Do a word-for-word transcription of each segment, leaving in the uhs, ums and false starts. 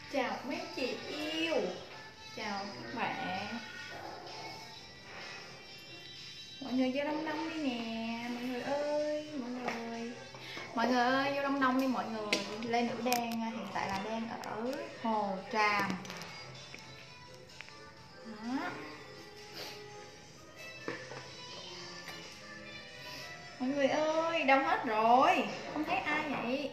Chào mấy chị yêu, chào các bạn. Mọi người vô đông đông đi nè, mọi người ơi, mọi người. Mọi người ơi, vô đông đông đi mọi người. Lê Nữ đang, hiện tại là đang ở Hồ Tràm. Đó. Mọi người ơi, đông hết rồi, không thấy ai vậy?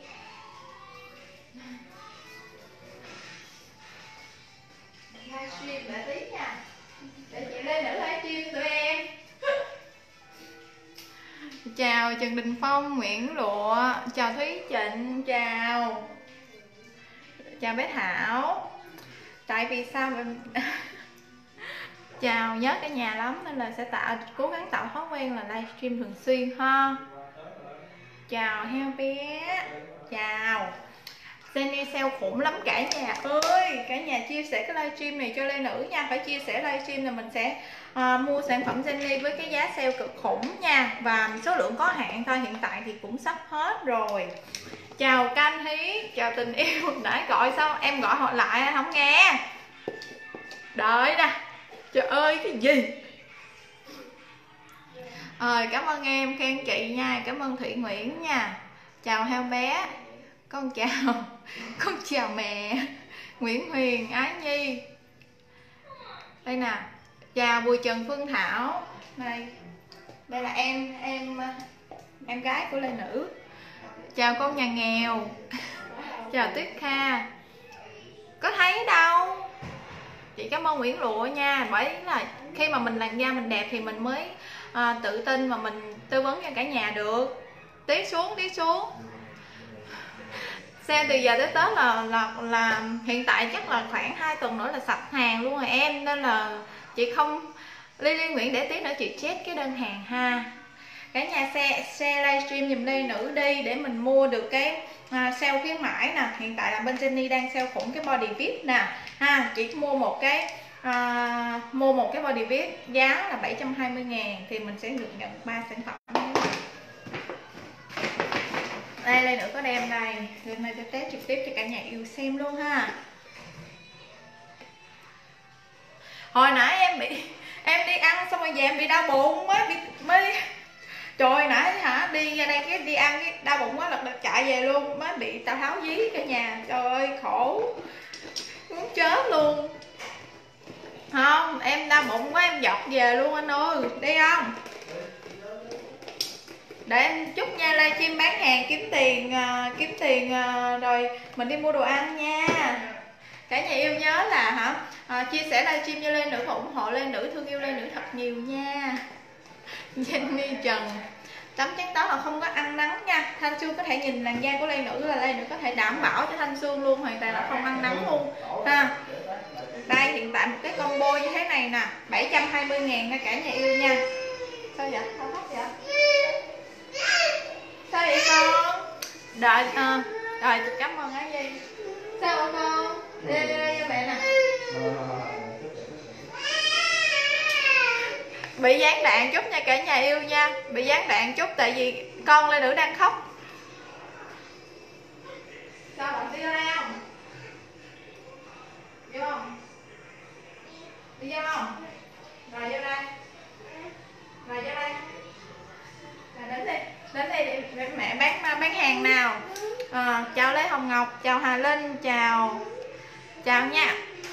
Livestream lại tí nha, để chị Lê Nữ livestream tụi em. Chào Trần Đình Phong, Nguyễn Lụa, chào Thúy Trịnh, chào chào bé Thảo. Tại vì sao mình chào nhớ cả nhà lắm nên là sẽ tạo cố gắng tạo thói quen là livestream thường xuyên ha. Chào heo bé, chào Jenny sale khủng lắm cả nhà ơi. Cả nhà chia sẻ cái livestream này cho Lê Nữ nha. Phải chia sẻ livestream là mình sẽ à, mua sản phẩm Jenny với cái giá sale cực khủng nha. Và số lượng có hạn thôi, hiện tại thì cũng sắp hết rồi. Chào Canh Hí, chào tình yêu. Nãy gọi sao em gọi họ lại không nghe. Đợi nè. Trời ơi cái gì. Ờ, cảm ơn em, khen chị nha. Cảm ơn Thủy Nguyễn nha. Chào heo bé. Con chào con chào mẹ Nguyễn Huyền, Ái Nhi. Đây nè, chào Bùi Trần Phương Thảo. Đây, đây là em em em gái của Lê Nữ. Chào con nhà nghèo. Chào Tuyết Kha. Có thấy đâu. Chị cảm ơn Nguyễn Lụa nha. Bởi là khi mà mình làn da mình đẹp thì mình mới à, tự tin mà mình tư vấn cho cả nhà được. Tí xuống, tí xuống. Xe từ giờ tới Tết là, là là hiện tại chắc là khoảng hai tuần nữa là sạch hàng luôn rồi em. Nên là chị không Lily Nguyễn để tí nữa chị check cái đơn hàng ha. Cả nhà xe share livestream dùm Lê Nữ đi để mình mua được cái à, sale khuyến mãi nè. Hiện tại là bên Jenny đang sale khủng cái body vê i pê nè ha. Chỉ mua một cái à, mua một cái body vê i pê giá là bảy trăm hai mươi ngàn thì mình sẽ được nhận ba sản phẩm. Đây, Lê Nữ có đem đây, hôm nay tôi test trực tiếp cho cả nhà yêu xem luôn ha. Hồi nãy em bị em đi ăn xong rồi về em bị đau bụng mới bị mới trời nãy hả đi ra đây cái đi ăn cái đau bụng quá lật đật chạy về luôn mới bị Tào Tháo dí cả nhà. Trời ơi khổ muốn chết luôn. Không, em đau bụng quá em dọc về luôn anh ơi, đi không? Để em chút nha, livestream bán hàng kiếm tiền uh, kiếm tiền uh, rồi mình đi mua đồ ăn nha. Cả nhà yêu nhớ là hả uh, chia sẻ livestream cho Lê Nữ và ủng hộ Lê Nữ, thương yêu Lê Nữ thật nhiều nha. Jenny Trần, tấm trắng táo là không có ăn nắng nha. Thanh Xuân có thể nhìn làn da của Lê Nữ là Lê Nữ có thể đảm bảo cho Thanh Xuân luôn, hoàn toàn là không ăn nắng luôn ha. Đây hiện tại một cái combo như thế này nè, bảy trăm hai mươi ngàn nha cả nhà yêu nha. Sao vậy? Sao khóc vậy? Sao vậy con? Đợi à, rồi cảm ơn Ái Nhi. Sao hả con? Đây đây đây cho mẹ nè. Bị gián đoạn chút nha cả nhà yêu nha. Bị gián đoạn chút tại vì con Lê Nữ đang khóc. Sao bạn đi ra đây không? Vô không? Đi vô không? Rồi vô đây. Rồi vô đây. Rồi đến đây. Đến đây để mẹ bán bán hàng nào. À, chào Lê Hồng Ngọc, chào Hà Linh, chào chào nha.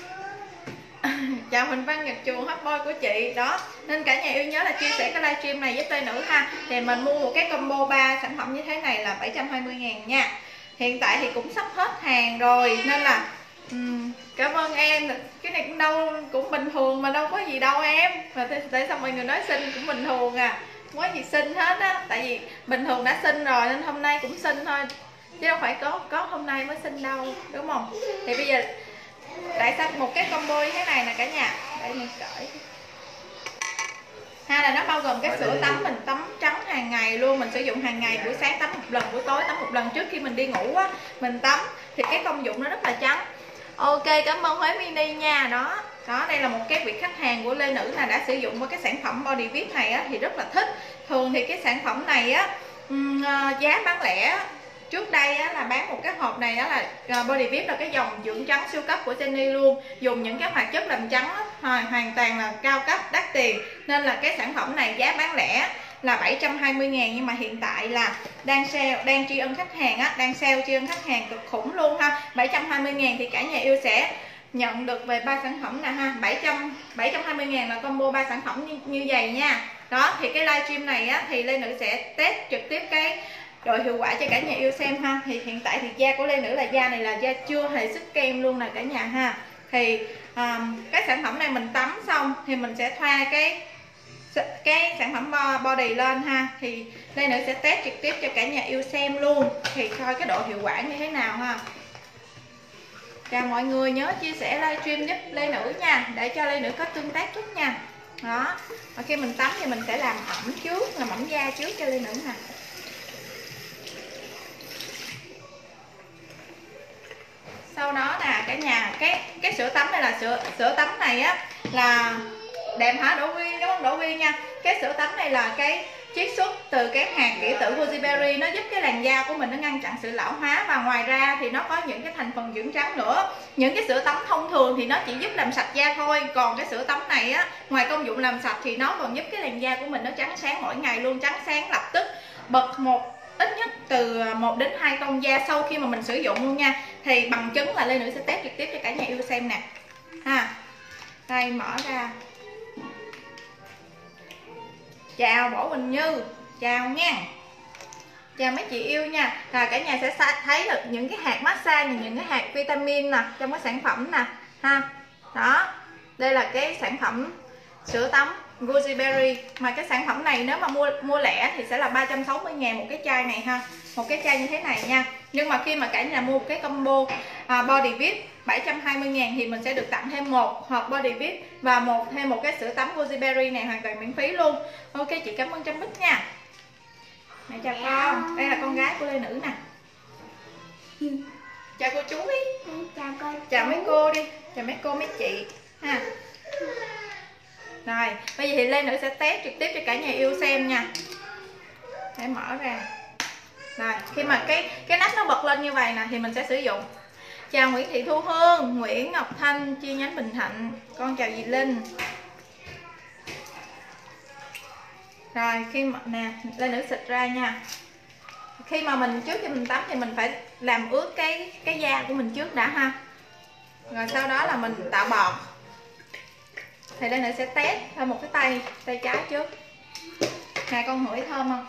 Chào Huỳnh Văn Nhật Trường, hot boy của chị đó. Nên cả nhà yêu nhớ là chia sẻ cái livestream này giúp Lê Nữ ha. Thì mình mua một cái combo ba sản phẩm như thế này là bảy trăm hai mươi ngàn nha. Hiện tại thì cũng sắp hết hàng rồi nên là um, cảm ơn em. Cái này cũng đâu cũng bình thường mà đâu có gì đâu em. Mà tại sao mọi người nói xinh cũng bình thường à, không có gì xinh hết á. Tại vì bình thường đã xinh rồi nên hôm nay cũng xinh thôi, chứ đâu phải có có hôm nay mới xinh đâu, đúng không? Thì bây giờ tại sao một cái combo như thế này nè cả nhà, để mình cởi ha, là nó bao gồm cái sữa tắm mình tắm trắng hàng ngày luôn, mình sử dụng hàng ngày, buổi sáng tắm một lần, buổi tối tắm một lần, trước khi mình đi ngủ á mình tắm thì cái công dụng nó rất là trắng. Ok, cảm ơn Huế Mini nha. Đó đó, đây là một cái vị khách hàng của Lê Nữ là đã sử dụng qua cái sản phẩm body vê i pê này á thì rất là thích. Thường thì cái sản phẩm này á um, giá bán lẻ trước đây á, là bán một cái hộp này đó là Body Vip, là cái dòng dưỡng trắng siêu cấp của Jenny luôn, dùng những cái hoạt chất làm trắng á, hoàn, hoàn toàn là cao cấp đắt tiền, nên là cái sản phẩm này giá bán lẻ là bảy trăm hai mươi ngàn, nhưng mà hiện tại là đang sale, đang tri ân khách hàng á, đang sale tri ân khách hàng cực khủng luôn ha. Bảy trăm hai mươi ngàn thì cả nhà yêu sẽ nhận được về ba sản phẩm nè ha. bảy trăm bảy trăm hai mươi ngàn là combo ba sản phẩm như, như vậy nha. Đó thì cái livestream này á thì Lê Nữ sẽ test trực tiếp cái độ hiệu quả cho cả nhà yêu xem ha. Thì hiện tại thì da của Lê Nữ là da này là da chưa hề sức kem luôn nè cả nhà ha. Thì um, cái sản phẩm này mình tắm xong thì mình sẽ thoa cái cái sản phẩm body lên ha. Thì Lê Nữ sẽ test trực tiếp cho cả nhà yêu xem luôn, thì coi cái độ hiệu quả như thế nào ha. Chào mọi người, nhớ chia sẻ livestream giúp Lê Nữ nha, để cho Lê Nữ có tương tác chút nha. Đó, và khi mình tắm thì mình sẽ làm ẩm trước, làm ẩm da trước cho Lê Nữ nè. Sau đó là cả nhà, cái cái sữa tắm này là sữa sữa tắm này á là đẹp hả Đỗ Huy, đúng không Đỗ Huy nha. Cái sữa tắm này là cái chiết xuất từ cái hạt kỷ tử goji berry, nó giúp cái làn da của mình nó ngăn chặn sự lão hóa, và ngoài ra thì nó có những cái thành phần dưỡng trắng nữa. Những cái sữa tắm thông thường thì nó chỉ giúp làm sạch da thôi, còn cái sữa tắm này á, ngoài công dụng làm sạch thì nó còn giúp cái làn da của mình nó trắng sáng mỗi ngày luôn, trắng sáng lập tức, bật một ít nhất từ một đến hai tông da sau khi mà mình sử dụng luôn nha. Thì bằng chứng là Lê Nữ sẽ test trực tiếp cho cả nhà yêu xem nè ha. Đây, mở ra. Chào Võ Quỳnh Như, chào nha, chào mấy chị yêu nha. Là cả nhà sẽ thấy được những cái hạt massage, những cái hạt vitamin nè trong cái sản phẩm nè ha. Đó, đây là cái sản phẩm sữa tắm goji berry, mà cái sản phẩm này nếu mà mua mua lẻ thì sẽ là ba trăm sáu mươi ngàn một cái chai này ha, một cái chai như thế này nha. Nhưng mà khi mà cả nhà mua một cái combo à, Body Vip bảy trăm hai mươi ngàn thì mình sẽ được tặng thêm một hộp Body Vip và một thêm một cái sữa tắm goji berry này hoàn toàn miễn phí luôn. Ok chị, cảm ơn Trâm Bích nha. Mẹ chào con, đây là con gái của Lê Nữ nè. Chào cô chú đi. Chào cô. Chào mấy cô đi, chào mấy cô mấy chị ha. Rồi, bây giờ thì Lê Nữ sẽ test trực tiếp cho cả nhà yêu xem nha. Để mở ra. Rồi, khi mà cái cái nắp nó bật lên như vậy nè thì mình sẽ sử dụng. Chào Nguyễn Thị Thu Hương, Nguyễn Ngọc Thanh, chi nhánh Bình Thạnh. Con chào dì Linh. Rồi, khi mà nè, Lê Nữ xịt ra nha. Khi mà mình trước khi mình tắm thì mình phải làm ướt cái cái da của mình trước đã ha. Rồi sau đó là mình tạo bọt. Thì Lê Nữ sẽ test thêm một cái tay tay trái trước. Nè con ngửi thơm không?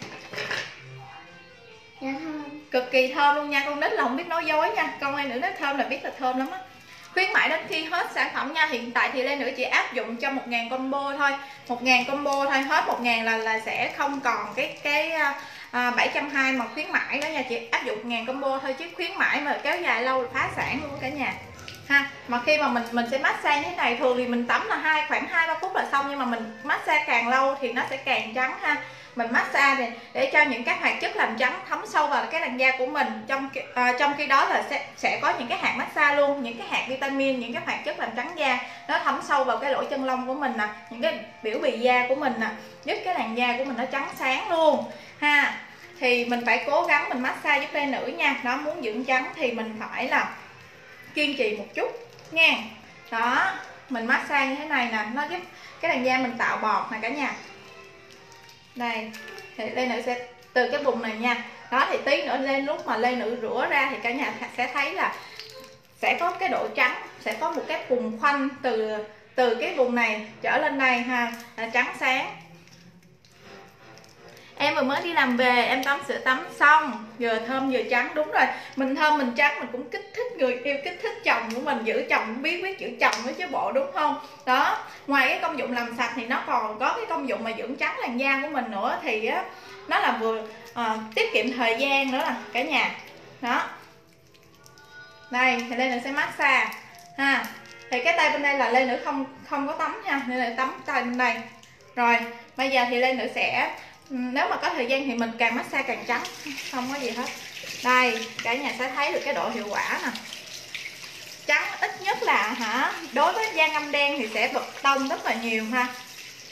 Dạ thơm. Cực kỳ thơm luôn nha, con nít là không biết nói dối nha. Con Lê Nữ nói thơm là biết là thơm lắm á. Khuyến mãi đến khi hết sản phẩm nha. Hiện tại thì Lê Nữ chỉ áp dụng cho một ngàn combo thôi, một ngàn combo thôi, hết một ngàn là là sẽ không còn cái cái à, bảy trăm hai mươi mà khuyến mãi đó nha. Chỉ áp dụng một ngàn combo thôi, chứ khuyến mãi mà kéo dài lâu là phá sản luôn cả nhà ha. Mà khi mà mình mình sẽ massage như thế này, thường thì mình tắm là hai khoảng hai ba phút là xong, nhưng mà mình massage càng lâu thì nó sẽ càng trắng ha. Mình massage để, để cho những các hoạt chất làm trắng thấm sâu vào cái làn da của mình. Trong à, trong khi đó là sẽ sẽ có những cái hạt massage luôn, những cái hạt vitamin, những cái hoạt chất làm trắng da nó thấm sâu vào cái lỗ chân lông của mình nè, những cái biểu bì da của mình nè, giúp cái làn da của mình nó trắng sáng luôn ha. Thì mình phải cố gắng mình massage giúp Lê Nữ nha. Nó muốn dưỡng trắng thì mình phải là kiên trì một chút nha. Đó, mình massage như thế này nè, nó giúp cái làn da mình tạo bọt nè cả nhà. Đây, thì Lê Nữ sẽ từ cái vùng này nha. Đó thì tí nữa lên lúc mà Lê Nữ rửa ra thì cả nhà sẽ thấy là sẽ có cái độ trắng, sẽ có một cái vùng khoanh từ từ cái vùng này trở lên đây ha, là trắng sáng. Em vừa mới đi làm về, em tắm sữa tắm xong, vừa thơm vừa trắng. Đúng rồi, mình thơm mình trắng mình cũng kích thích người yêu, kích thích chồng của mình giữ chồng, biết biết giữ chồng nữa chứ bộ, đúng không? Đó, ngoài cái công dụng làm sạch thì nó còn có cái công dụng mà dưỡng trắng làn da của mình nữa. Thì á, nó là vừa à, tiết kiệm thời gian nữa là cả nhà. Đó, đây thì Lê Nữ sẽ massage ha. Thì cái tay bên đây là Lê Nữ không không có tắm nha, nên là tắm tay bên đây. Rồi bây giờ thì Lê Nữ sẽ, nếu mà có thời gian thì mình càng massage càng trắng, không có gì hết. Đây, cả nhà sẽ thấy được cái độ hiệu quả nè. Trắng ít nhất là hả, đối với da ngâm đen thì sẽ bật tông rất là nhiều ha.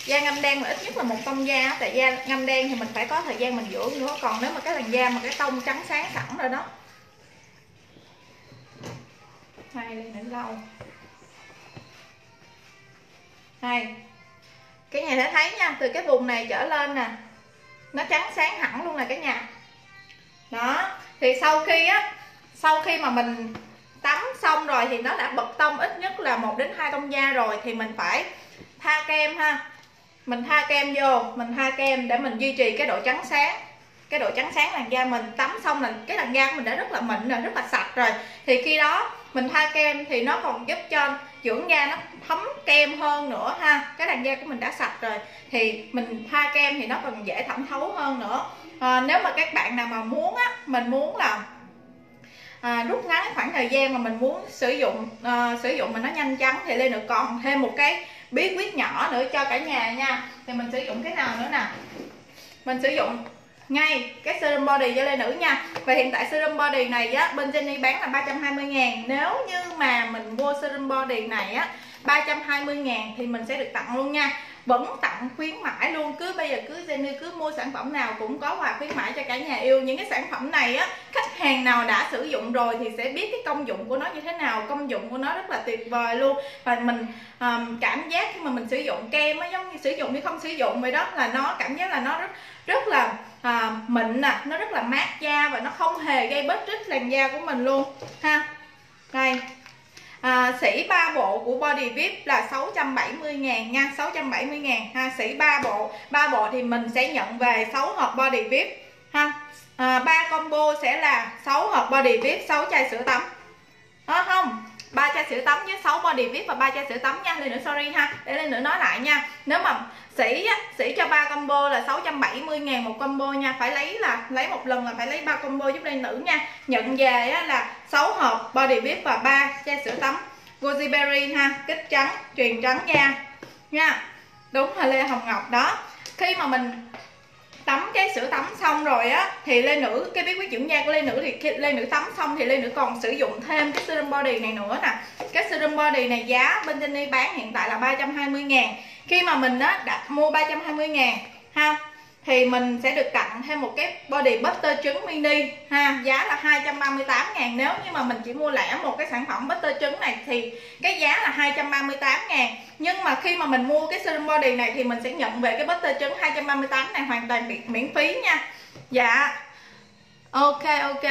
Da ngâm đen là ít nhất là một tông da, tại da ngâm đen thì mình phải có thời gian mình dưỡng nữa, còn nếu mà cái làn da mà cái tông trắng sáng sẵn rồi đó. Hai lên nữa lâu. Này, cái nhà sẽ thấy nha, từ cái vùng này trở lên nè, nó trắng sáng hẳn luôn nè cả nhà. Đó, thì sau khi á, sau khi mà mình tắm xong rồi thì nó đã bật tông ít nhất là một đến hai tông da rồi, thì mình phải tha kem ha. Mình tha kem vô, mình tha kem để mình duy trì cái độ trắng sáng. Cái độ trắng sáng làn da mình, tắm xong là cái làn da của mình đã rất là mịn rồi, rất là sạch rồi. Thì khi đó mình tha kem thì nó còn giúp cho dưỡng da nó thấm kem hơn nữa ha. Cái làn da của mình đã sạch rồi thì mình tha kem thì nó còn dễ thẩm thấu hơn nữa. À, nếu mà các bạn nào mà muốn á, mình muốn là à, rút ngắn khoảng thời gian mà mình muốn sử dụng à, sử dụng mà nó nhanh chóng thì Lê Nữ còn thêm một cái bí quyết nhỏ nữa cho cả nhà nha. Thì mình sử dụng cái nào nữa nè, mình sử dụng ngay cái serum body cho Lê Nữ nha. Và hiện tại serum body này á, bên Jenny bán là ba trăm hai mươi ngàn. Nếu như mà mình mua serum body này á ba trăm hai mươi ngàn thì mình sẽ được tặng luôn nha. Vẫn tặng khuyến mãi luôn. Cứ bây giờ cứ Jenny cứ mua sản phẩm nào cũng có quà khuyến mãi cho cả nhà yêu. Những cái sản phẩm này á, khách hàng nào đã sử dụng rồi thì sẽ biết cái công dụng của nó như thế nào. Công dụng của nó rất là tuyệt vời luôn. Và mình um, cảm giác khi mà mình sử dụng kem á, giống như sử dụng hay không sử dụng vậy đó, là nó cảm giác là nó rất rất là à, mịn nè, nó rất là mát da và nó không hề gây bết rít làn da của mình luôn ha. Đây, à, sỉ ba bộ của Body vê i pê là sáu trăm bảy mươi ngàn nha, sáu trăm bảy mươi ngàn ha. Sỉ ba bộ, ba bộ thì mình sẽ nhận về sáu hộp Body vê i pê ha. À, ba combo sẽ là sáu hộp Body vê i pê, sáu chai sữa tắm. Đó không? ba chai sữa tắm với sáu Body vê i pê và ba chai sữa tắm nha. Lên nữa sorry ha, để lên nữa nói lại nha. Nếu mà sỉ á, sỉ cho ba combo là sáu trăm bảy mươi ngàn một combo nha. Phải lấy là lấy một lần là phải lấy ba combo giúp Lên Nữ nha. Nhận về á, là sáu hộp Body vê i pê và ba chai sữa tắm Goji Berry ha, kích trắng, truyền trắng da nha. Đúng là Lê Hồng Ngọc đó. Khi mà mình tắm cái sữa tắm xong rồi á thì Lê Nữ, cái bí quyết dưỡng da của Lê Nữ thì khi Lê Nữ tắm xong thì Lê Nữ còn sử dụng thêm cái serum body này nữa nè. Cái serum body này giá bên Jenny bán hiện tại là ba trăm hai mươi ngàn. Khi mà mình á đã mua ba trăm hai mươi ngàn ha, thì mình sẽ được tặng thêm một cái body butter trứng mini ha, giá là hai trăm ba mươi tám ngàn. Nếu như mà mình chỉ mua lẻ một cái sản phẩm butter trứng này thì cái giá là hai trăm ba mươi tám ngàn. Nhưng mà khi mà mình mua cái serum body này thì mình sẽ nhận về cái butter trứng hai trăm ba mươi tám này hoàn toàn miễn, miễn phí nha. Dạ. Ok ok.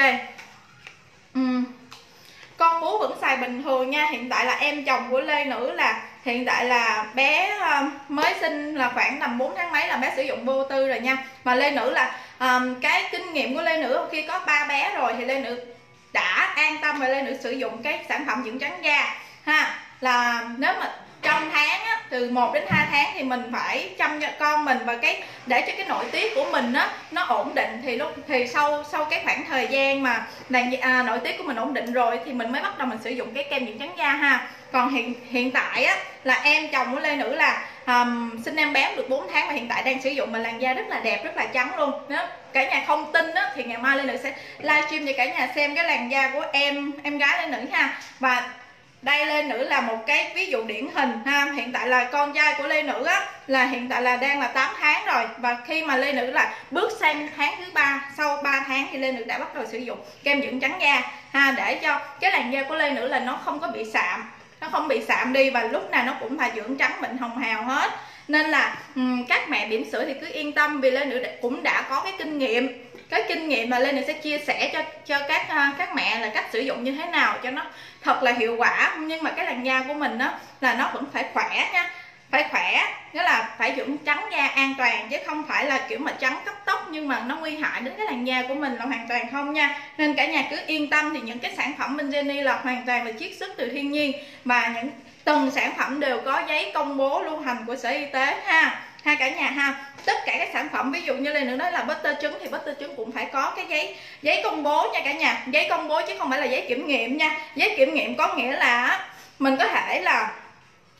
Ừ. Con bú vẫn xài bình thường nha. Hiện tại là em chồng của Lê Nữ là hiện tại là bé mới sinh là khoảng tầm bốn tháng mấy là bé sử dụng vô tư rồi nha. Mà Lê Nữ là um, cái kinh nghiệm của Lê Nữ khi có ba bé rồi thì Lê Nữ đã an tâm và Lê Nữ sử dụng cái sản phẩm dưỡng trắng da ha. Là nếu mà trong tháng á, từ một đến hai tháng thì mình phải chăm cho con mình, và cái để cho cái nội tiết của mình á nó ổn định thì lúc thì sau sau cái khoảng thời gian mà làn à, nội tiết của mình ổn định rồi thì mình mới bắt đầu mình sử dụng cái kem dưỡng trắng da ha. Còn hiện hiện tại á là em chồng của Lê Nữ là um, sinh em bé được bốn tháng và hiện tại đang sử dụng mà làn da rất là đẹp, rất là trắng luôn. Nếu cả nhà không tin á thì ngày mai Lê Nữ sẽ livestream cho cả nhà xem cái làn da của em em gái Lê Nữ ha. Và đây Lê Nữ là một cái ví dụ điển hình ha. Hiện tại là con trai của Lê Nữ á là hiện tại là đang là tám tháng rồi, và khi mà Lê Nữ là bước sang tháng thứ ba, sau ba tháng thì Lê Nữ đã bắt đầu sử dụng kem dưỡng trắng da ha, để cho cái làn da của Lê Nữ là nó không có bị sạm, nó không bị sạm đi và lúc nào nó cũng là dưỡng trắng mịn hồng hào hết. Nên là um, các mẹ bỉm sữa thì cứ yên tâm vì Lê Nữ cũng đã có cái kinh nghiệm. Cái kinh nghiệm mà Lê Nữ sẽ chia sẻ cho cho các uh, các mẹ là cách sử dụng như thế nào cho nó thật là hiệu quả. Nhưng mà cái làn da của mình đó là nó vẫn phải khỏe nha, phải khỏe, nghĩa là phải dưỡng trắng da an toàn chứ không phải là kiểu mà trắng cấp tốc nhưng mà nó nguy hại đến cái làn da của mình là hoàn toàn không nha. Nên cả nhà cứ yên tâm thì những cái sản phẩm bên Jenny là hoàn toàn là chiết xuất từ thiên nhiên và những từng sản phẩm đều có giấy công bố lưu hành của Sở Y tế ha. Ha cả nhà ha. Tất cả các sản phẩm ví dụ như Lê Nữ nói là butter trứng thì butter trứng cũng phải có cái giấy giấy công bố nha cả nhà. Giấy công bố chứ không phải là giấy kiểm nghiệm nha. Giấy kiểm nghiệm có nghĩa là mình có thể là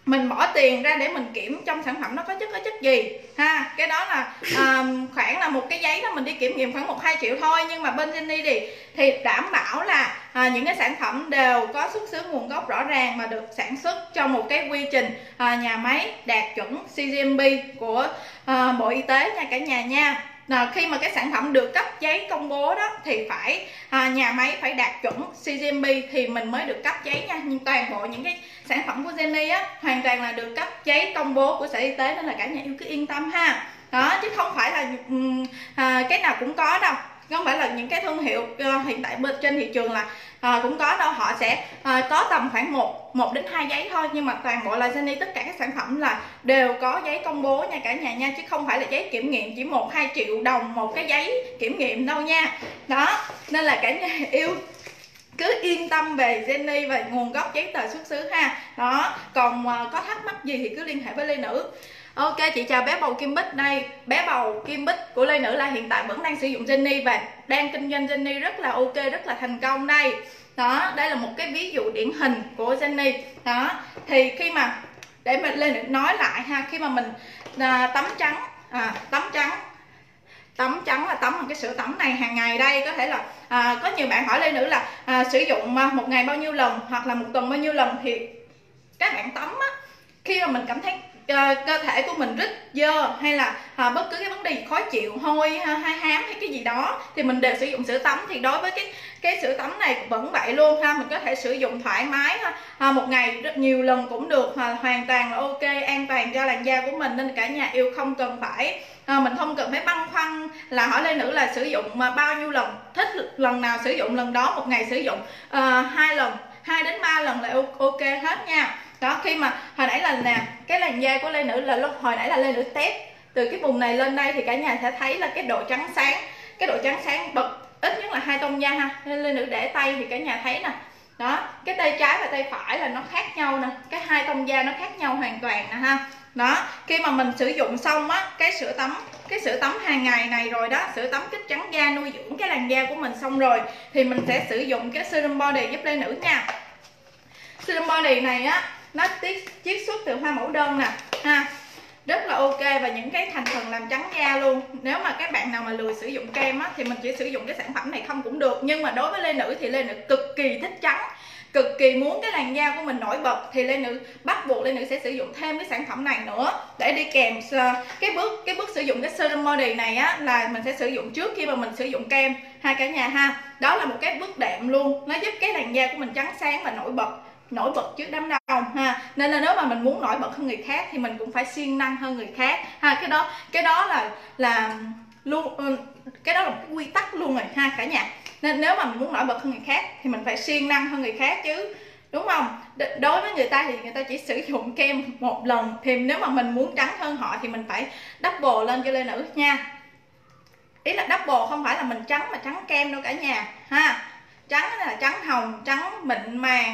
mình bỏ tiền ra để mình kiểm trong sản phẩm nó có chất có chất gì ha. Cái đó là à, khoảng là một cái giấy đó mình đi kiểm nghiệm khoảng một hai triệu thôi. Nhưng mà bên Jenny thì thì đảm bảo là à, những cái sản phẩm đều có xuất xứ nguồn gốc rõ ràng mà được sản xuất trong một cái quy trình à, nhà máy đạt chuẩn C G M P của à, Bộ Y tế nha cả nhà nha. À, khi mà cái sản phẩm được cấp giấy công bố đó thì phải à, nhà máy phải đạt chuẩn C G M P thì mình mới được cấp giấy nha. Nhưng toàn bộ những cái sản phẩm của Jenny á hoàn toàn là được cấp giấy công bố của Sở Y tế, nên là cả nhà yêu cứ yên tâm ha. Đó, chứ không phải là um, à, cái nào cũng có đâu, không phải là những cái thương hiệu uh, hiện tại bên trên thị trường là uh, cũng có đâu. Họ sẽ uh, có tầm khoảng một một đến hai giấy thôi, nhưng mà toàn bộ là Jenny tất cả các sản phẩm là đều có giấy công bố nha cả nhà nha, chứ không phải là giấy kiểm nghiệm chỉ một hai triệu đồng một cái giấy kiểm nghiệm đâu nha. Đó, nên là cả nhà yêu cứ yên tâm về Jenny và nguồn gốc giấy tờ xuất xứ ha. Đó, còn uh, có thắc mắc gì thì cứ liên hệ với Lê Nữ. Ok, chị chào bé bầu Kim Bích đây. Bé bầu Kim Bích của Lê Nữ là hiện tại vẫn đang sử dụng Jenny và đang kinh doanh Jenny rất là ok, rất là thành công đây. Đó, đây là một cái ví dụ điển hình của Jenny. Đó, thì khi mà để mình Lê Nữ nói lại ha, khi mà mình à, tắm trắng, à, tắm trắng tắm trắng là tắm một cái sữa tắm này hàng ngày đây. Có thể là à, có nhiều bạn hỏi Lê Nữ là à, sử dụng một ngày bao nhiêu lần hoặc là một tuần bao nhiêu lần, thì các bạn tắm á, khi mà mình cảm thấy uh, cơ thể của mình rất dơ hay là uh, bất cứ cái vấn đề gì khó chịu, hôi hay hám hay cái gì đó thì mình đều sử dụng sữa tắm. Thì đối với cái cái sữa tắm này vẫn vậy luôn ha, mình có thể sử dụng thoải mái ha, uh, một ngày rất nhiều lần cũng được, uh, hoàn toàn là ok, an toàn cho làn da của mình. Nên cả nhà yêu không cần phải À, mình không cần phải băn khoăn là hỏi Lê Nữ là sử dụng mà bao nhiêu lần, thích lần nào sử dụng lần đó, một ngày sử dụng uh, hai lần, hai đến ba lần là ok hết nha. Đó, khi mà hồi nãy là nè, cái làn da của Lê Nữ là lúc hồi nãy là Lê Nữ test từ cái vùng này lên đây thì cả nhà sẽ thấy là cái độ trắng sáng, cái độ trắng sáng bật ít nhất là hai tông da ha. Nên Lê Nữ để tay thì cả nhà thấy nè. Đó, cái tay trái và tay phải là nó khác nhau nè, cái hai tông da nó khác nhau hoàn toàn nè ha. Đó, khi mà mình sử dụng xong á cái sữa tắm, cái sữa tắm hàng ngày này rồi đó, sữa tắm kích trắng da nuôi dưỡng cái làn da của mình xong rồi thì mình sẽ sử dụng cái serum body giúp Lê Nữ nha. Serum body này á nó tiết chiết xuất từ hoa mẫu đơn nè ha, rất là ok và những cái thành phần làm trắng da luôn. Nếu mà các bạn nào mà lười sử dụng kem á thì mình chỉ sử dụng cái sản phẩm này không cũng được, nhưng mà đối với Lê Nữ thì Lê Nữ cực kỳ thích trắng, cực kỳ muốn cái làn da của mình nổi bật thì Lê Nữ bắt buộc Lê Nữ sẽ sử dụng thêm cái sản phẩm này nữa để đi kèm cái bước cái bước sử dụng cái serum body này á, là mình sẽ sử dụng trước khi mà mình sử dụng kem ha cả nhà ha. Đó là một cái bước đệm luôn, nó giúp cái làn da của mình trắng sáng và nổi bật, nổi bật trước đám đông ha. Nên là nếu mà mình muốn nổi bật hơn người khác thì mình cũng phải siêng năng hơn người khác ha. Cái đó cái đó là là luôn, cái đó là một cái quy tắc luôn rồi ha cả nhà. Nên nếu mà mình muốn nổi bật hơn người khác thì mình phải siêng năng hơn người khác chứ, đúng không? Đối với người ta thì người ta chỉ sử dụng kem một lần, thì nếu mà mình muốn trắng hơn họ thì mình phải double lên cho Lê Nữ nha. Ý là double không phải là mình trắng mà trắng kem đâu cả nhà ha. Trắng là trắng hồng, trắng mịn màng.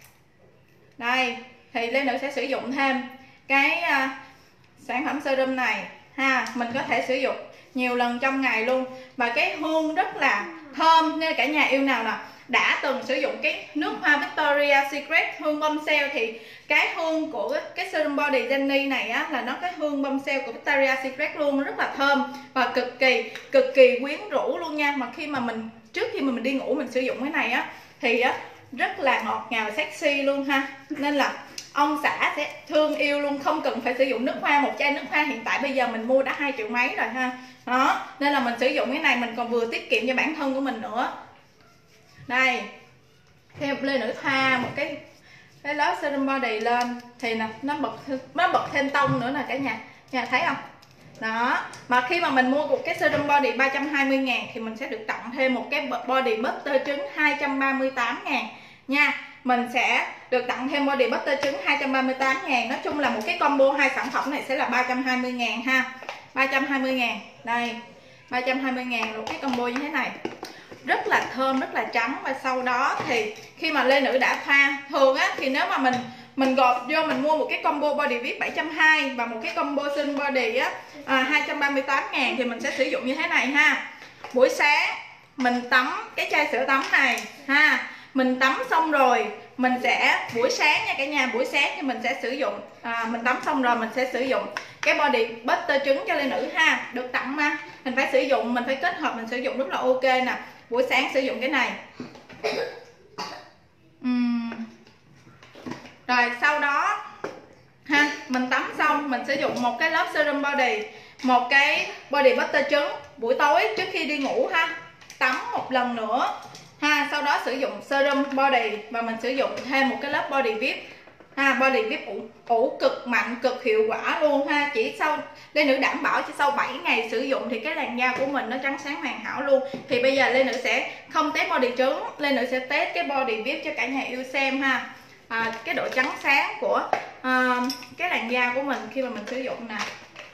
Đây thì Lê Nữ sẽ sử dụng thêm cái uh, sản phẩm serum này ha, mình có thể sử dụng nhiều lần trong ngày luôn và cái hương rất là thơm. Nên cả nhà yêu nào nè đã từng sử dụng cái nước hoa Victoria Secret hương bombshell thì cái hương của cái serum body Jenny này á là nó cái hương bombshell của Victoria Secret luôn, nó rất là thơm và cực kỳ cực kỳ quyến rũ luôn nha. Mà khi mà mình trước khi mà mình đi ngủ mình sử dụng cái này á thì á rất là ngọt ngào sexy luôn ha. Nên là ông xã sẽ thương yêu luôn, không cần phải sử dụng nước hoa. Một chai nước hoa hiện tại bây giờ mình mua đã hai triệu mấy rồi ha. Đó, nên là mình sử dụng cái này mình còn vừa tiết kiệm cho bản thân của mình nữa. Đây, theo Lê Nữ thoa một cái cái lớp serum body lên thì nè nó bật nó bật thêm tông nữa nè cả nhà, nhà thấy không? Đó, mà khi mà mình mua một cái serum body ba trăm hai mươi ngàn thì mình sẽ được tặng thêm một cái body butter trứng hai trăm ba mươi tám ngàn nha. Mình sẽ được tặng thêm body butter trứng hai trăm ba mươi tám ngàn. Nói chung là một cái combo hai sản phẩm này sẽ là ba trăm hai mươi ngàn ha. ba trăm hai mươi ngàn. Đây, ba trăm hai mươi ngàn một cái combo như thế này. Rất là thơm, rất là trắng. Và sau đó thì khi mà Lê Nữ đã thoa, thường á thì nếu mà mình mình gộp vô mình mua một cái combo body vip bảy trăm hai mươi và một cái combo serum body á à, hai trăm ba mươi tám ngàn thì mình sẽ sử dụng như thế này ha. Buổi sáng mình tắm cái chai sữa tắm này ha, mình tắm xong rồi mình sẽ buổi sáng nha cả nhà, buổi sáng thì mình sẽ sử dụng à, mình tắm xong rồi mình sẽ sử dụng cái body butter trứng cho Lê Nữ ha, được tặng mà mình phải sử dụng, mình phải kết hợp mình sử dụng rất là ok nè. Buổi sáng sử dụng cái này. uhm. Rồi sau đó ha, mình tắm xong mình sử dụng một cái lớp serum body, một cái body butter trứng. Buổi tối trước khi đi ngủ ha, tắm một lần nữa ha, sau đó sử dụng serum body và mình sử dụng thêm một cái lớp body whip ha. Body whip ủ, ủ cực mạnh, cực hiệu quả luôn ha. Chỉ sau Lê Nữ đảm bảo chỉ sau bảy ngày sử dụng thì cái làn da của mình nó trắng sáng hoàn hảo luôn. Thì bây giờ Lê Nữ sẽ không test body trứng, Lê Nữ sẽ test cái body whip cho cả nhà yêu xem ha. À, cái độ trắng sáng của à, cái làn da của mình khi mà mình sử dụng nè.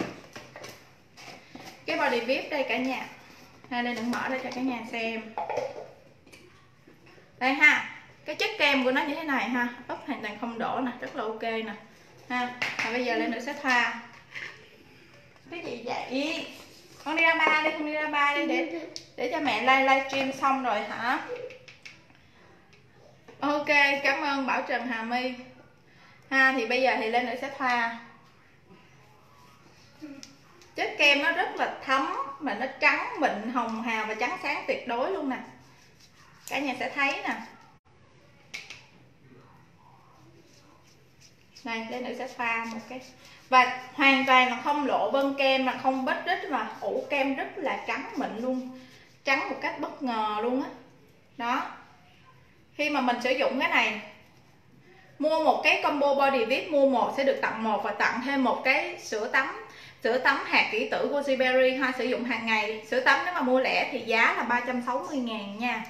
Cái body whip đây cả nhà, hai Lê Nữ mở ra cho cả nhà xem đây ha. Cái chất kem của nó như thế này ha, úp hoàn toàn không đổ nè, rất là ok nè ha. Và bây giờ Lê Nữ sẽ thoa. Cái gì vậy? Con đi ra ba đi, con đi ra ba đi để để cho mẹ live livestream xong rồi hả? Ok, cảm ơn Bảo Trần Hà My ha. Thì bây giờ thì Lê Nữ sẽ thoa. Chất kem nó rất là thấm mà nó trắng mịn hồng hào và trắng sáng tuyệt đối luôn nè, cả nhà sẽ thấy nè. Này Lê Nữ sẽ pha một cái và hoàn toàn là không lộ vân kem, mà không bết rít, mà ủ kem rất là trắng mịn luôn, trắng một cách bất ngờ luôn á. Đó, khi mà mình sử dụng cái này, mua một cái combo body whip, mua một sẽ được tặng một và tặng thêm một cái sữa tắm, sữa tắm hạt kỷ tử Goji Berry ha, sử dụng hàng ngày. Sữa tắm nếu mà mua lẻ thì giá là ba trăm sáu mươi ngàn nha.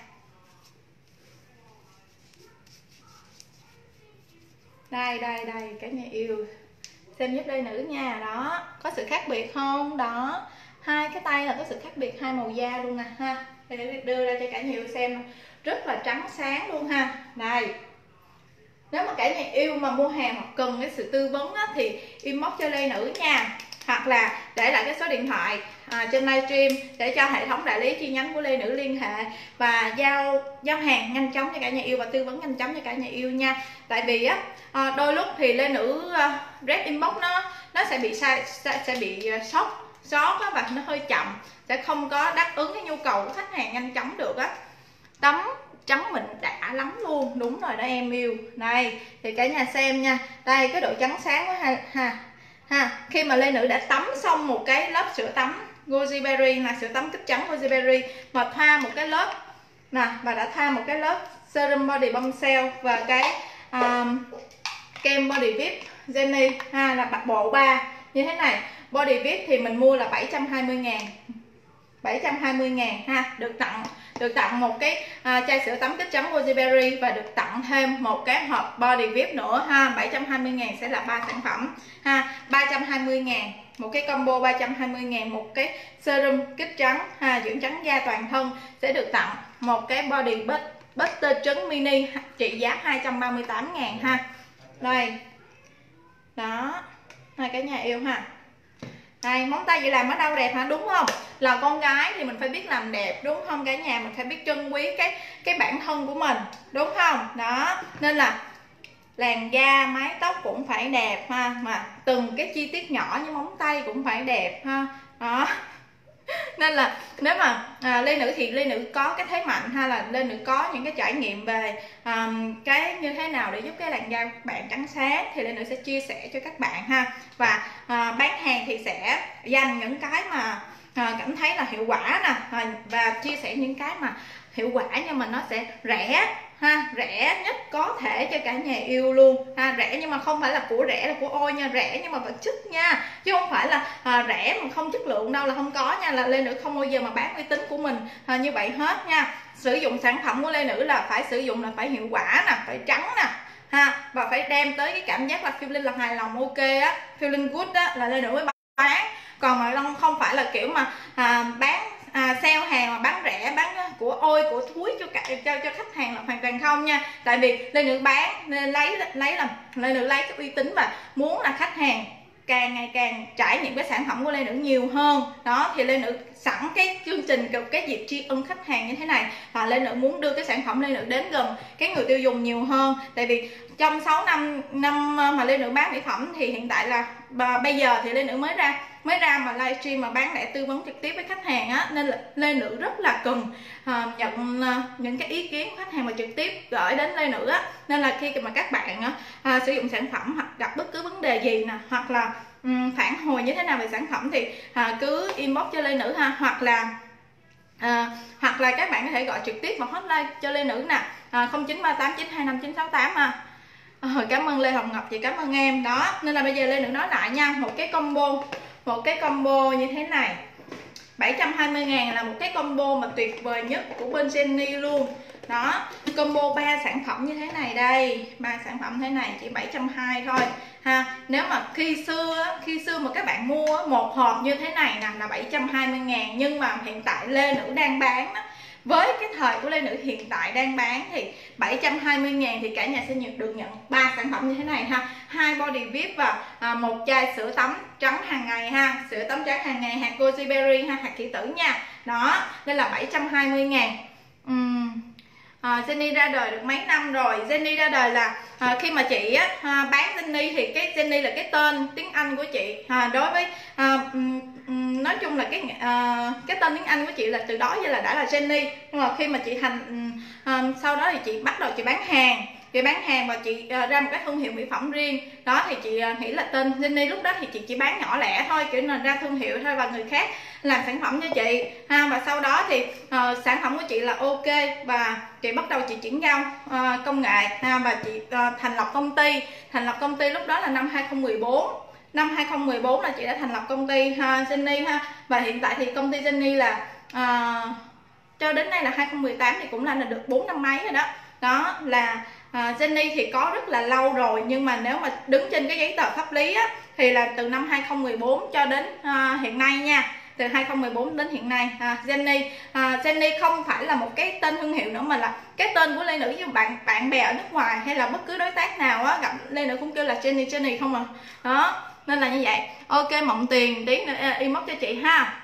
Đây đây đây cả nhà yêu xem giúp Lê Nữ nha. Đó, có sự khác biệt không? Đó, hai cái tay là có sự khác biệt, hai màu da luôn nè ha. Để đưa ra cho cả nhà yêu xem, rất là trắng sáng luôn ha. Đây, nếu mà cả nhà yêu mà mua hàng hoặc cần cái sự tư vấn á, thì inbox cho Lê Nữ nha, hoặc là để lại cái số điện thoại à, trên livestream để cho hệ thống đại lý chi nhánh của Lê Nữ liên hệ và giao giao hàng nhanh chóng cho cả nhà yêu và tư vấn nhanh chóng cho cả nhà yêu nha. Tại vì á à, đôi lúc thì Lê Nữ uh, red inbox nó nó sẽ bị sai, sẽ, sẽ bị uh, sót sót á, và nó hơi chậm, sẽ không có đáp ứng cái nhu cầu của khách hàng nhanh chóng được á. Tấm trắng mịn đã lắm luôn, đúng rồi đó em yêu. Đây thì cả nhà xem nha, đây cái độ trắng sáng của ha ha ha. Khi mà Lê Nữ đã tắm xong một cái lớp sữa tắm Goji Berry là sữa tắm kích trắng Goji Berry, mà thoa một cái lớp nè, và đã thoa một cái lớp serum body bombshell và cái um, kem body whip Jenny ha, là bạc bộ ba như thế này. Body whip thì mình mua là bảy trăm hai mươi ngàn, bảy trăm hai mươi ngàn ha, được tặng được tặng một cái à, chai sữa tắm kích trắng Goji Berry và được tặng thêm một cái hộp body whip nữa ha. Bảy trăm hai mươi ngàn sẽ là ba sản phẩm ha, ba trăm hai mươi ngàn một cái combo, ba trăm hai mươi ngàn một cái serum kích trắng ha, dưỡng trắng da toàn thân, sẽ được tặng một cái body butter trứng mini trị giá hai trăm ba mươi tám ngàn ha. Đây, đó, hai cả nhà yêu ha. Đây, móng tay vậy làm ở đâu đẹp hả? Đúng không? Là con gái thì mình phải biết làm đẹp, đúng không cả nhà? Mình phải biết trân quý cái cái bản thân của mình, đúng không? Đó, nên là làn da, mái tóc cũng phải đẹp ha, mà từng cái chi tiết nhỏ như móng tay cũng phải đẹp ha. Đó. Nên là nếu mà à, Lê Nữ thì Lê Nữ có cái thế mạnh ha, là Lê Nữ có những cái trải nghiệm về um, cái như thế nào để giúp cái làn da các bạn trắng sáng thì Lê Nữ sẽ chia sẻ cho các bạn ha. Và à, bán hàng thì sẽ dành những cái mà à, cảm thấy là hiệu quả nè, à, và chia sẻ những cái mà hiệu quả nhưng mà nó sẽ rẻ ha, rẻ nhất có thể cho cả nhà yêu luôn ha. Rẻ nhưng mà không phải là của rẻ là của ôi nha, rẻ nhưng mà vật chất nha, chứ không phải là à, rẻ mà không chất lượng đâu, là không có nha. Là Lê Nữ không bao giờ mà bán uy tín của mình à, như vậy hết nha. Sử dụng sản phẩm của Lê Nữ là phải sử dụng là phải hiệu quả nè, phải trắng nè ha, và phải đem tới cái cảm giác là feeling là hài lòng, ok á, feeling good á, là Lê Nữ mới bán. Còn mà không phải là kiểu mà à, bán à, sale hàng mà bán rẻ, bán của ôi của thúi cho cả cho cho khách hàng là hoàn toàn không nha. Tại vì Lê Nữ bán nên lấy lấy làm Lê Nữ lấy cái uy tín và muốn là khách hàng càng ngày càng trải nghiệm cái sản phẩm của Lê Nữ nhiều hơn đó, thì Lê Nữ sẵn cái chương trình cái dịp tri ân khách hàng như thế này và Lê Nữ muốn đưa cái sản phẩm Lê Nữ đến gần cái người tiêu dùng nhiều hơn. Tại vì trong sáu năm năm mà Lê Nữ bán mỹ phẩm thì hiện tại là bây giờ thì Lê Nữ mới ra mới ra mà livestream mà bán lẻ tư vấn trực tiếp với khách hàng á, nên là Lê Nữ rất là cần à, nhận à, những cái ý kiến của khách hàng mà trực tiếp gửi đến Lê Nữ á. Nên là khi mà các bạn á, à, sử dụng sản phẩm hoặc gặp bất cứ vấn đề gì nè, hoặc là um, phản hồi như thế nào về sản phẩm thì à, cứ inbox cho Lê Nữ ha, hoặc là à, hoặc là các bạn có thể gọi trực tiếp vào hotline cho Lê Nữ nè, à, không chín ba tám chín hai năm chín sáu tám ha. À, cảm ơn Lê Hồng Ngọc, chị cảm ơn em đó. Nên là bây giờ Lê Nữ nói lại nha, một cái combo một cái combo như thế này bảy trăm hai mươi ngàn là một cái combo mà tuyệt vời nhất của bên Jenny luôn đó. Combo ba sản phẩm như thế này đây, ba sản phẩm thế này chỉ bảy trăm hai mươi thôi ha. Nếu mà khi xưa khi xưa mà các bạn mua một hộp như thế này nè là bảy trăm hai mươi ngàn, nhưng mà hiện tại Lê Nữ đang bán đó, với cái thời của Lê Nữ hiện tại đang bán thì bảy trăm hai mươi ngàn thì cả nhà sẽ được nhận ba sản phẩm như thế này ha, hai body vê i pê và à, một chai sữa tắm trắng hàng ngày ha, sữa tắm trắng hàng ngày hạt goji berry ha, hạt thị tử nha đó. Đây là bảy trăm hai mươi ngàn. uhm. À, Jenny ra đời được mấy năm rồi. Jenny ra đời là à, khi mà chị á, à, bán Jenny thì cái Jenny là cái tên tiếng Anh của chị à, đối với à, um, um, nói chung là cái à, cái tên tiếng Anh của chị là từ đó giờ là đã là Jenny. Nhưng mà khi mà chị thành um, um, sau đó thì chị bắt đầu chị bán hàng chị bán hàng và chị uh, ra một cái thương hiệu mỹ phẩm riêng đó, thì chị uh, nghĩ là tên Jenny. Lúc đó thì chị chỉ bán nhỏ lẻ thôi, kiểu là ra thương hiệu thôi và người khác làm sản phẩm cho chị ha. Và sau đó thì uh, sản phẩm của chị là ok và chị bắt đầu chị chuyển giao uh, công nghệ ha, và chị uh, thành lập công ty thành lập công ty lúc đó là năm hai không một bốn. Năm hai không một bốn là chị đã thành lập công ty ha, Jenny ha. Và hiện tại thì công ty Jenny là uh, cho đến nay là hai không một tám thì cũng là, là được bốn năm mấy rồi đó. Đó là à, Jenny thì có rất là lâu rồi, nhưng mà nếu mà đứng trên cái giấy tờ pháp lý á, thì là từ năm hai không một bốn cho đến à, hiện nay nha, từ hai không một bốn đến hiện nay à, Jenny à, Jenny không phải là một cái tên thương hiệu nữa, mà là cái tên của Lê Nữ. Với bạn bạn bè ở nước ngoài hay là bất cứ đối tác nào á, gặp Lê Nữ cũng kêu là Jenny Jenny không à đó. Nên là như vậy. Ok, Mộng Tiền tí nữa inbox cho chị ha.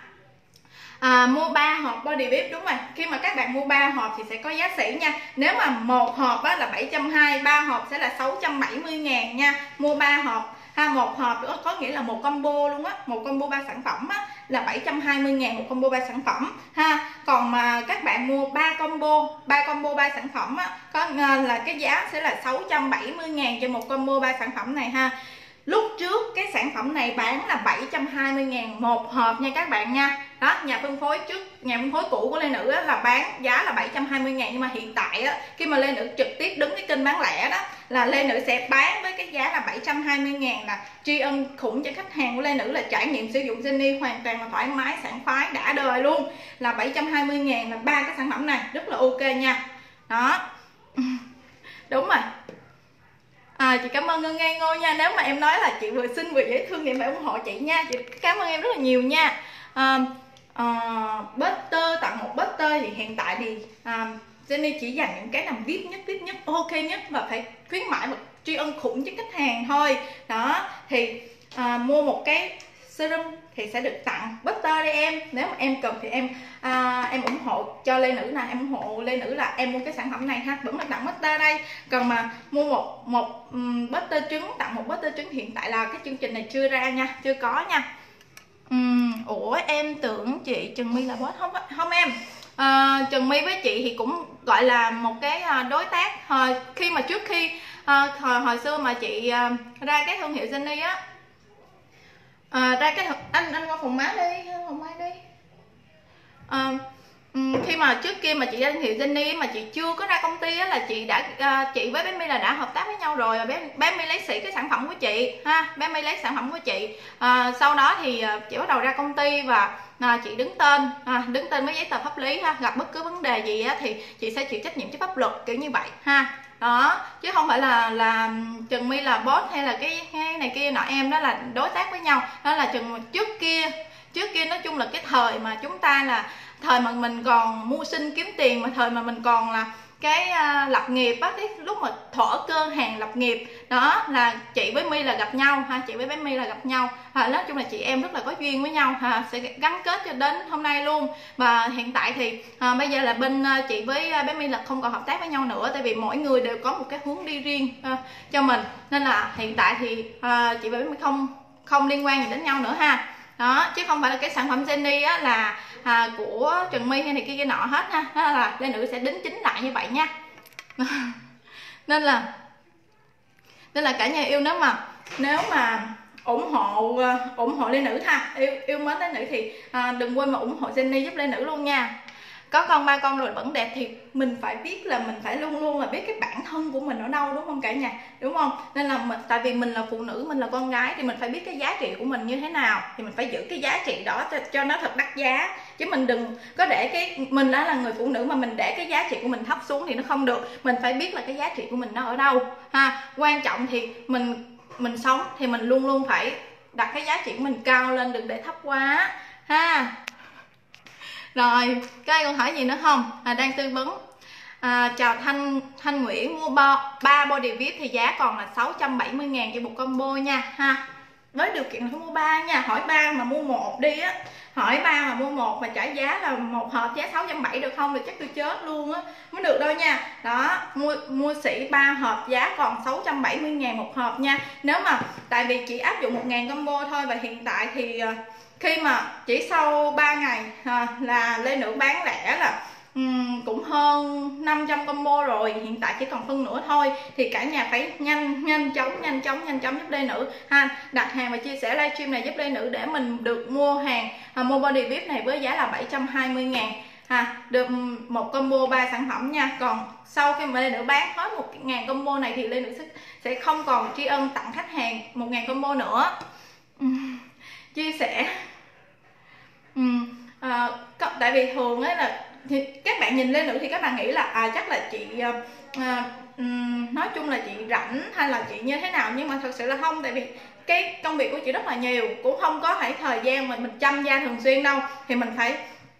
À, mua ba hộp body vê i pê, đúng rồi, khi mà các bạn mua ba hộp thì sẽ có giá sỉ nha. Nếu mà một hộp á, là bảy trăm hai mươi, ba hộp sẽ là sáu trăm bảy mươi ngàn nha. Mua ba hộp ha, một hộp đó có nghĩa là một combo luôn á, một combo ba sản phẩm á, là bảy trăm hai mươi ngàn một combo ba sản phẩm ha. Còn mà các bạn mua ba combo ba combo ba sản phẩm á, có là cái giá sẽ là sáu trăm bảy mươi ngàn cho một combo ba sản phẩm này ha. Lúc trước cái sản phẩm này bán là bảy trăm hai mươi ngàn một hộp nha các bạn nha. Đó, nhà phân phối trước, nhà phân phối cũ của Lê Nữ á, là bán giá là bảy trăm hai mươi ngàn. Nhưng mà hiện tại á, khi mà Lê Nữ trực tiếp đứng cái kênh bán lẻ đó, là Lê Nữ sẽ bán với cái giá là bảy trăm hai mươi ngàn, là tri ân khủng cho khách hàng của Lê Nữ, là trải nghiệm sử dụng Jenny hoàn toàn là thoải mái, sảng khoái, đã đời luôn. Là bảy trăm hai mươi ngàn là ba cái sản phẩm này, rất là ok nha. Đó. Đúng rồi. À, chị cảm ơn Ngân Ngây Ngô nha. Nếu mà em nói là chị vừa xinh vừa dễ thương thì em phải ủng hộ chị nha. Chị cảm ơn em rất là nhiều nha. à, à, Butter, tặng một Butter thì hiện tại thì à, Jenny chỉ dành những cái nào vê i pê nhất, vê i pê nhất, ok nhất và phải khuyến mãi và tri ân khủng cho khách hàng thôi. Đó, thì à, mua một cái serum thì sẽ được tặng Butter đây em. Nếu mà em cần thì em à, em ủng hộ cho Lê Nữ nè, em ủng hộ Lê Nữ là em mua cái sản phẩm này ha, vẫn là tặng Butter đây. Còn mà mua một một um, Butter trứng, tặng một Butter trứng, hiện tại là cái chương trình này chưa ra nha, chưa có nha. Um, ủa em tưởng chị Trần My là boss. Không không em. À, Trần My với chị thì cũng gọi là một cái đối tác. Hồi khi mà trước khi à, hồi hồi xưa mà chị à, ra cái thương hiệu Jenny á, à, ra cái anh anh qua phòng má đi, phòng má đi. À, khi mà trước kia mà chị ra thương hiệu Jenny mà chị chưa có ra công ty á, là chị đã à, chị với bé My là đã hợp tác với nhau rồi. Và bé bé My lấy xỉ cái sản phẩm của chị ha, bé My lấy sản phẩm của chị. À, sau đó thì chị bắt đầu ra công ty và à, chị đứng tên à, đứng tên với giấy tờ pháp lý ha. Gặp bất cứ vấn đề gì á, thì chị sẽ chịu trách nhiệm trước pháp luật, kiểu như vậy ha. Đó, chứ không phải là là Trần My là boss hay là cái, cái này kia nọ, em đó là đối tác với nhau. Đó là Trần trước kia trước kia nói chung là cái thời mà chúng ta là thời mà mình còn mưu sinh kiếm tiền, mà thời mà mình còn là cái uh, lập nghiệp á, cái lúc mà thổ cơ hàng lập nghiệp đó là chị với My là gặp nhau ha, chị với bé My là gặp nhau à, nói chung là chị em rất là có duyên với nhau ha, sẽ gắn kết cho đến hôm nay luôn. Và hiện tại thì à, bây giờ là bên uh, chị với uh, bé My là không còn hợp tác với nhau nữa, tại vì mỗi người đều có một cái hướng đi riêng uh, cho mình, nên là hiện tại thì uh, chị và bé My không không liên quan gì đến nhau nữa ha. Đó, chứ không phải là cái sản phẩm Jenny á là à, của Trần My hay này kia kia nọ hết ha, đó là Lê Nữ sẽ đính chính lại như vậy nha. nên là nên là cả nhà yêu, nếu mà nếu mà ủng hộ ủng hộ Lê Nữ ha, yêu yêu mến Lê Nữ thì à, đừng quên mà ủng hộ Jenny giúp Lê Nữ luôn nha. Có con ba con rồi vẫn đẹp thì mình phải biết là mình phải luôn luôn là biết cái bản thân của mình ở đâu, đúng không cả nhà, đúng không? Nên là mình, tại vì mình là phụ nữ, mình là con gái thì mình phải biết cái giá trị của mình như thế nào, thì mình phải giữ cái giá trị đó cho, cho nó thật đắt giá, chứ mình đừng có để cái mình đã là người phụ nữ mà mình để cái giá trị của mình thấp xuống thì nó không được. Mình phải biết là cái giá trị của mình nó ở đâu ha. Quan trọng thì mình mình sống thì mình luôn luôn phải đặt cái giá trị của mình cao lên, đừng để thấp quá ha. Rồi, các anh còn hỏi gì nữa không? À, đang tư vấn. À, chào Thanh Thanh Nguyễn, mua ba body vê i pê thì giá còn là sáu trăm bảy mươi ngàn cho một combo nha ha. Với điều kiện là phải mua ba nha, hỏi ba mà mua một đi á. Hỏi ba mà mua một mà trả giá là một hộp giá sáu trăm bảy mươi được không thì chắc tôi chết luôn á, mới được đâu nha. Đó, mua mua sỉ ba hộp giá còn sáu trăm bảy mươi ngàn một hộp nha. Nếu mà tại vì chỉ áp dụng một ngàn combo thôi, và hiện tại thì khi mà chỉ sau ba ngày à, là Lê Nữ bán lẻ là um, cũng hơn năm trăm combo rồi, hiện tại chỉ còn phân nửa thôi, thì cả nhà phải nhanh nhanh chóng nhanh chóng nhanh chóng giúp Lê Nữ ha, đặt hàng và chia sẻ livestream này giúp Lê Nữ để mình được mua hàng à, mua body vê i pê này với giá là bảy trăm hai mươi ngàn ha, được một combo ba sản phẩm nha. Còn sau khi mà Lê Nữ bán hết một ngàn combo này thì Lê Nữ sẽ, sẽ không còn tri ân tặng khách hàng một ngàn combo nữa. uhm, chia sẻ Ừ, à, tại vì thường ấy là thì các bạn nhìn Lê Nữ thì các bạn nghĩ là à chắc là chị à, um, nói chung là chị rảnh hay là chị như thế nào, nhưng mà thật sự là không, tại vì cái công việc của chị rất là nhiều, cũng không có phải thời gian mà mình chăm da thường xuyên đâu, thì mình phải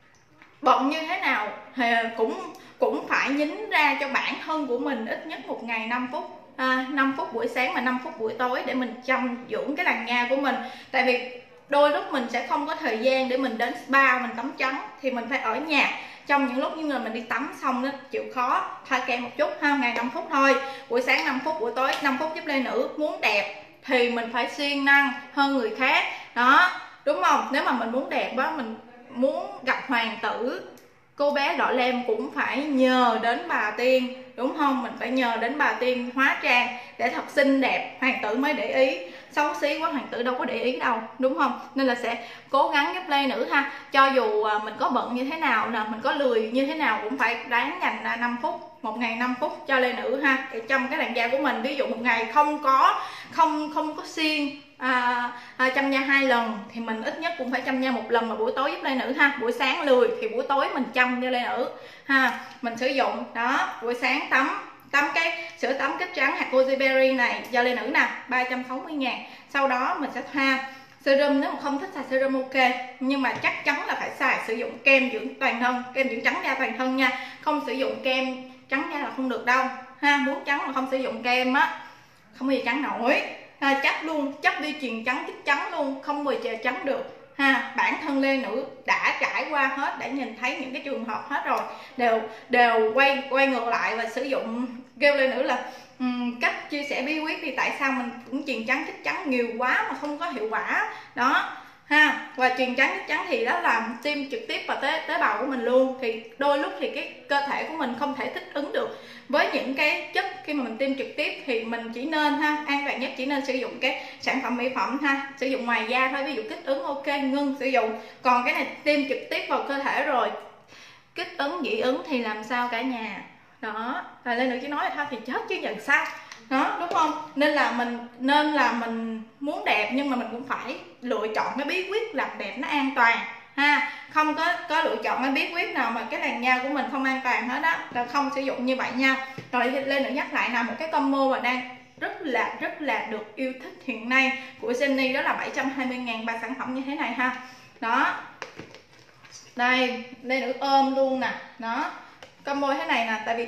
bận như thế nào thì cũng cũng phải nhín ra cho bản thân của mình ít nhất một ngày năm phút, à, năm phút buổi sáng và năm phút buổi tối để mình chăm dưỡng cái làn da của mình. Tại vì đôi lúc mình sẽ không có thời gian để mình đến spa mình tắm trắng, thì mình phải ở nhà trong những lúc như là mình đi tắm xong nó chịu khó thoa kem một chút ha, ngày năm phút thôi, buổi sáng năm phút, buổi tối năm phút giúp Lê Nữ. Muốn đẹp thì mình phải siêng năng hơn người khác đó, đúng không? Nếu mà mình muốn đẹp á, mình muốn gặp hoàng tử, cô bé Đỏ Lem cũng phải nhờ đến bà tiên, đúng không? Mình phải nhờ đến bà tiên hóa trang để thật xinh đẹp, hoàng tử mới để ý, xấu xí quá hoàng tử đâu có để ý đâu, đúng không? Nên là sẽ cố gắng giúp Lê Nữ ha, cho dù mình có bận như thế nào nè, mình có lười như thế nào cũng phải ráng dành ra năm phút, một ngày năm phút cho Lê Nữ ha, để chăm cái làn da của mình. Ví dụ một ngày không có không không có siêng à, à, chăm da hai lần thì mình ít nhất cũng phải chăm da một lần vào buổi tối giúp Lê Nữ ha. Buổi sáng lười thì buổi tối mình chăm cho Lê Nữ ha. Mình sử dụng đó, buổi sáng tắm tắm cái sữa tắm kích trắng hạt goji berry này cho Lê Nữ nè, ba trăm sáu mươi ngàn. Sau đó mình sẽ thoa serum, nếu mà không thích xài serum ok, nhưng mà chắc chắn là phải xài sử dụng kem dưỡng toàn thân, kem dưỡng trắng da toàn thân nha. Không sử dụng kem trắng da là không được đâu ha. Muốn trắng mà không sử dụng kem á, không bao giờ trắng nổi ha. Chấp luôn, chấp đi chuyền trắng chích trắng luôn, không bao giờ trắng được ha. Bản thân Lê Nữ đã trải qua hết, đã nhìn thấy những cái trường hợp hết rồi, đều đều quay quay ngược lại và sử dụng, kêu Lê Nữ là um, cách chia sẻ bí quyết thì tại sao mình cũng chuyền trắng chích trắng nhiều quá mà không có hiệu quả đó ha. Và chuyền trắng chích trắng thì đó là tiêm trực tiếp vào tế tế bào của mình luôn, thì đôi lúc thì cái cơ thể của mình không thể thích ứng được với những cái chất khi mà mình tiêm trực tiếp, thì mình chỉ nên ha, an toàn nhất chỉ nên sử dụng cái sản phẩm mỹ phẩm ha, sử dụng ngoài da thôi. Ví dụ kích ứng ok ngưng sử dụng, còn cái này tiêm trực tiếp vào cơ thể rồi kích ứng dị ứng thì làm sao cả nhà đó. Là Lê Nữ chỉ nói là thôi thì chết chứ nhận sao đó, đúng không? Nên là mình nên là mình muốn đẹp nhưng mà mình cũng phải lựa chọn cái bí quyết làm đẹp nó an toàn ha. Không có có lựa chọn cái bí quyết nào mà cái làn da của mình không an toàn hết á, là không sử dụng như vậy nha. Rồi Lê Nữ nhắc lại là một cái combo mà đang rất là rất là được yêu thích hiện nay của Jenny, đó là bảy trăm hai mươi ngàn ba sản phẩm như thế này ha. Đó, đây Lê Nữ ôm luôn nè, đó combo thế này nè. Tại vì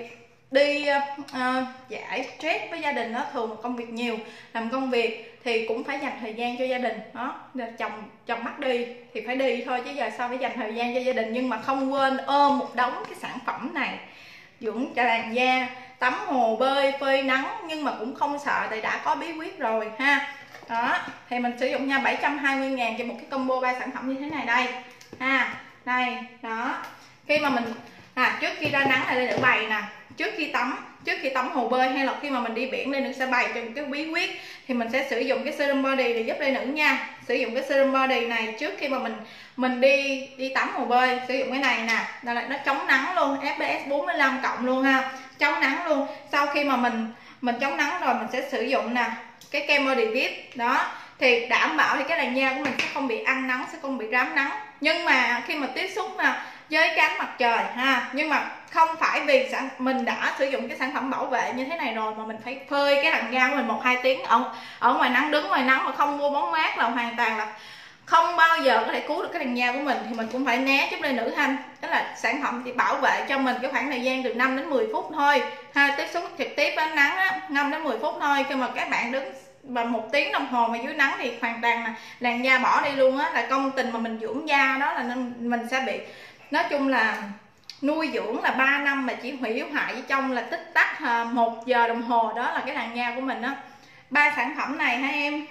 đi uh, giải stress với gia đình đó, thường công việc nhiều, làm công việc thì cũng phải dành thời gian cho gia đình đó, chồng chồng bắt đi thì phải đi thôi, chứ giờ sao phải dành thời gian cho gia đình. Nhưng mà không quên ôm một đống cái sản phẩm này dưỡng cho làn da, tắm hồ bơi phơi nắng, nhưng mà cũng không sợ tại đã có bí quyết rồi ha. Đó thì mình sử dụng nha, bảy trăm hai mươi ngàn cho một cái combo ba sản phẩm như thế này đây ha. Đây đó, khi mà mình à, trước khi ra nắng là Lê Nữ bày nè, trước khi tắm trước khi tắm hồ bơi hay là khi mà mình đi biển, Lê Nữ sẽ bày cho một cái bí quyết. Thì mình sẽ sử dụng cái serum body để giúp Lê Nữ nha. Sử dụng cái serum body này trước khi mà mình mình đi đi tắm hồ bơi, sử dụng cái này nè, là nó chống nắng luôn, ép pê ét bốn mươi lăm cộng luôn ha, chống nắng luôn. Sau khi mà mình mình chống nắng rồi, mình sẽ sử dụng nè cái kem body vip đó, thì đảm bảo thì cái làn da của mình sẽ không bị ăn nắng, sẽ không bị rám nắng. Nhưng mà khi mà tiếp xúc nè với cái ánh mặt trời ha, nhưng mà không phải vì sản mình đã sử dụng cái sản phẩm bảo vệ như thế này rồi mà mình phải phơi cái làn da của mình một hai tiếng ở ở ngoài nắng, đứng ngoài nắng mà không mua bóng mát là hoàn toàn là không bao giờ có thể cứu được cái làn da của mình. Thì mình cũng phải né giúp Lê Nữ ha, tức là sản phẩm chỉ bảo vệ cho mình cái khoảng thời gian từ năm đến mười phút thôi ha, tiếp xúc trực tiếp với ánh nắng á, năm đến mười phút thôi. Khi mà các bạn đứng và một tiếng đồng hồ mà dưới nắng thì hoàn toàn là làn da bỏ đi luôn á, là công tình mà mình dưỡng da đó là mình sẽ bị, nói chung là nuôi dưỡng là ba năm mà chỉ hủy hoại với trong là tích tắc một giờ đồng hồ, đó là cái làn da của mình á. Ba sản phẩm này ha em,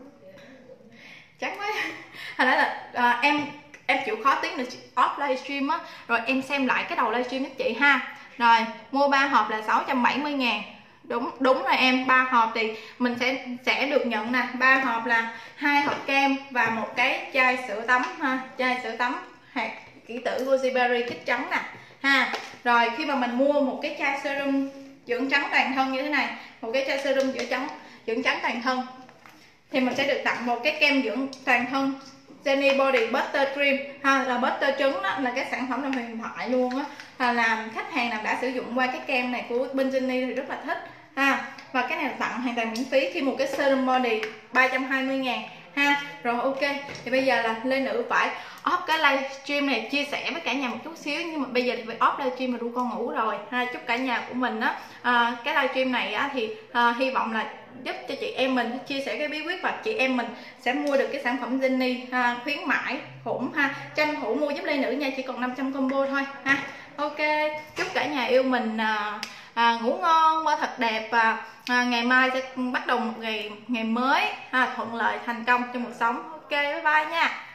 chắc quá hồi nãy là à, em em chịu khó tiếng nữa off livestream á, rồi em xem lại cái đầu livestream với chị ha. Rồi mua ba hộp là sáu trăm bảy mươi ngàn. Đúng đúng rồi em, ba hộp thì mình sẽ sẽ được nhận nè, ba hộp là hai hộp kem và một cái chai sữa tắm ha, chai sữa tắm hạt kỹ tử Goji Berry kích trắng nè ha. Rồi khi mà mình mua một cái chai serum dưỡng trắng toàn thân như thế này, một cái chai serum dưỡng trắng dưỡng trắng toàn thân, thì mình sẽ được tặng một cái kem dưỡng toàn thân Jenny Body Butter Cream ha, là butter trứng đó, là cái sản phẩm là huyền thoại luôn á, là làm khách hàng nào đã sử dụng qua cái kem này của bên Jenny thì rất là thích ha. Và cái này là tặng hoàn toàn miễn phí khi một cái serum body ba trăm hai mươi ngàn ha. Rồi ok, thì bây giờ là Lê Nữ phải off cái livestream này chia sẻ với cả nhà một chút xíu, nhưng mà bây giờ thì phải off livestream mà ru con ngủ rồi ha. Chúc cả nhà của mình á à, cái livestream này á thì à, hy vọng là giúp cho chị em mình chia sẻ cái bí quyết và chị em mình sẽ mua được cái sản phẩm Jenny ha, khuyến mãi khủng ha, tranh thủ mua giúp Lê Nữ nha, chỉ còn năm trăm combo thôi ha. Ok, chúc cả nhà yêu mình à, à, ngủ ngon, mơ thật đẹp, và à, ngày mai sẽ bắt đầu một ngày ngày mới ha, thuận lợi thành công trong cuộc sống. Ok, bye bye nha.